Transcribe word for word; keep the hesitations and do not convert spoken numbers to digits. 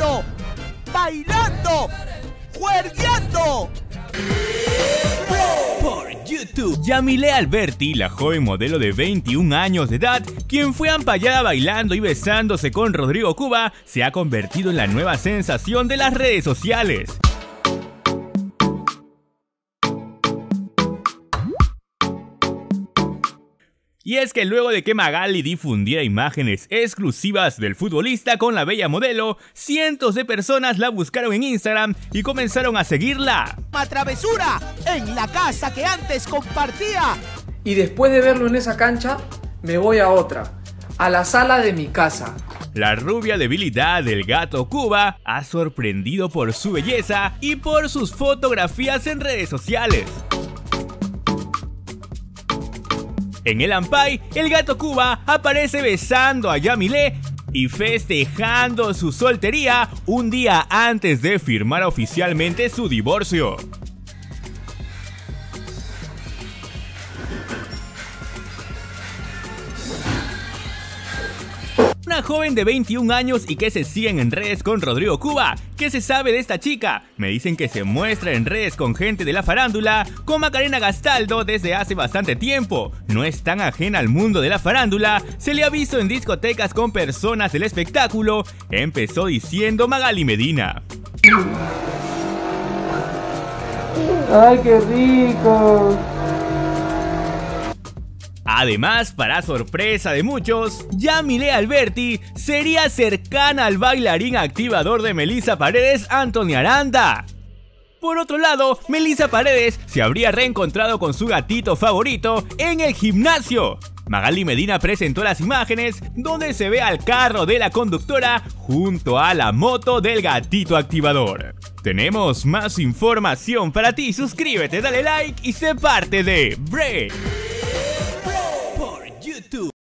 cantando, bailando, juergueando. Por YouTube. Yamile Alberti, la joven modelo de veintiún años de edad, quien fue ampallada bailando y besándose con Rodrigo Cuba, se ha convertido en la nueva sensación de las redes sociales. Y es que luego de que Magali difundiera imágenes exclusivas del futbolista con la bella modelo, cientos de personas la buscaron en Instagram y comenzaron a seguirla. Una travesura en la casa que antes compartía. Y después de verlo en esa cancha, me voy a otra, a la sala de mi casa. La rubia debilidad del gato Cuba ha sorprendido por su belleza y por sus fotografías en redes sociales. En el Ampay, el gato Cuba aparece besando a Yamile y festejando su soltería un día antes de firmar oficialmente su divorcio. Una joven de veintiún años y que se siguen en redes con Rodrigo Cuba. ¿Qué se sabe de esta chica? Me dicen que se muestra en redes con gente de la farándula, con Macarena Gastaldo desde hace bastante tiempo. No es tan ajena al mundo de la farándula, se le ha visto en discotecas con personas del espectáculo. Empezó diciendo Magali Medina. ¡Ay, qué rico! Además, para sorpresa de muchos, Yamile Alberti sería cercana al bailarín activador de Melissa Paredes, Anthony Aranda. Por otro lado, Melissa Paredes se habría reencontrado con su gatito favorito en el gimnasio. Magali Medina presentó las imágenes donde se ve al carro de la conductora junto a la moto del gatito activador. Tenemos más información para ti, suscríbete, dale like y sé parte de Break.